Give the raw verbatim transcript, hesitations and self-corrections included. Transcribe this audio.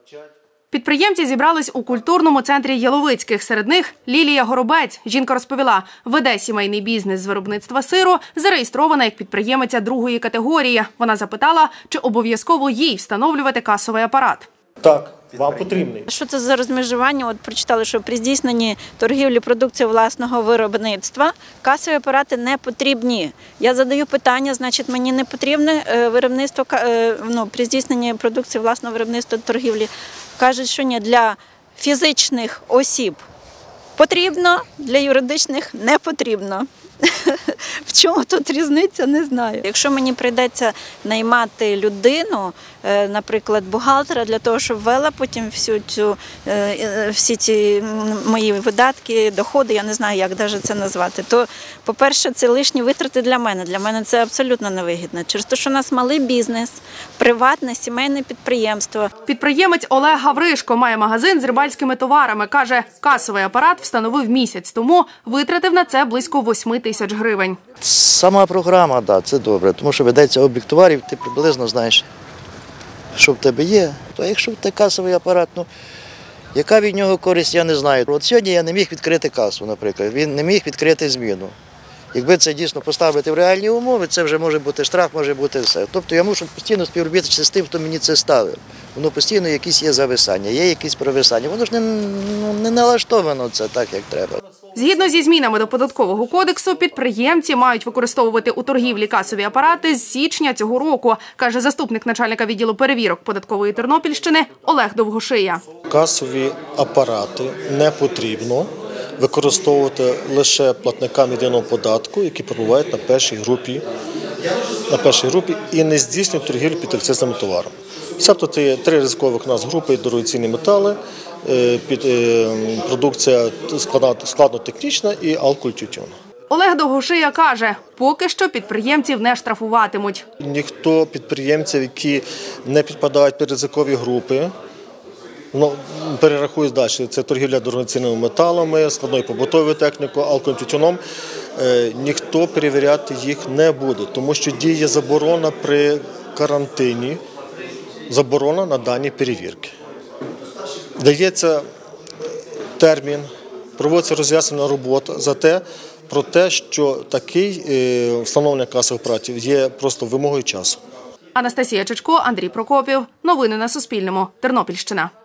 Підприємці зібрались у культурному центрі Яловицьких. Серед них Лілія Горобець. Жінка розповіла, веде сімейний бізнес з виробництва сиру, зареєстрована як підприємиця другої категорії. Вона запитала, чи обов'язково їй встановлювати касовий апарат. Так, вам потрібний. Що це за розмежування? От прочитали, що при здійсненні торгівлі продукції власного виробництва касові апарати не потрібні. Я задаю питання, значить, мені не потрібне виробництво, ну, при здійсненні продукції власного виробництва торгівлі. Кажуть, що ні, для фізичних осіб потрібно, для юридичних не потрібно. В чому тут різниця, не знаю. Якщо мені прийдеться наймати людину, наприклад, бухгалтера, для того, щоб вела потім всю цю, всі ці мої видатки, доходи, я не знаю, як навіть це назвати, то, по-перше, це лишні витрати для мене. Для мене це абсолютно невигідно. Через те, що у нас малий бізнес, приватне, сімейне підприємство. Підприємець Олег Гавришко має магазин з рибальськими товарами. Каже, касовий апарат встановив місяць тому, витратив на це близько восьми тисяч гривень. Сама програма, так, да, це добре, тому що ведеться облік товарів, ти приблизно знаєш, що в тебе є. То якщо в тебе касовий апарат, ну, яка від нього користь, я не знаю. От сьогодні я не міг відкрити касу, наприклад, він не міг відкрити зміну. Якби це дійсно поставити в реальні умови, це вже може бути штраф, може бути все. Тобто я мушу постійно співробітничати з тим, хто мені це ставив. Воно постійно якісь є зависання, є якісь провисання. Воно ж не, ну, не налаштовано це так, як треба. Згідно зі змінами до Податкового кодексу, підприємці мають використовувати у торгівлі касові апарати з січня цього року, каже заступник начальника відділу перевірок Податкової Тернопільщини Олег Довгошия. Касові апарати не потрібно використовувати лише платникам єдиного податку, які перебувають на першій групі, на першій групі і не здійснюють торгівлю під акцизними товарами. Тобто це є три ризикових у нас групи: дорогоцінні метали, під, продукція складно-технічна і алкоголь-тютюн. Олег Довгошия каже, поки що підприємців не штрафуватимуть. Ніхто підприємців, які не підпадають під ризикові групи, ну, перерахую далі, це торгівля дорогоцінними металами, складною побутовою технікою, алкоголь-тютюном, ніхто перевіряти їх не буде, тому що діє заборона при карантині, заборона на дані перевірки. Дається термін, проводиться роз'яснена робота за те, про те, що такий встановлення касових апаратів є просто вимогою часу. Анастасія Чичко, Андрій Прокопів. Новини на Суспільному. Тернопільщина.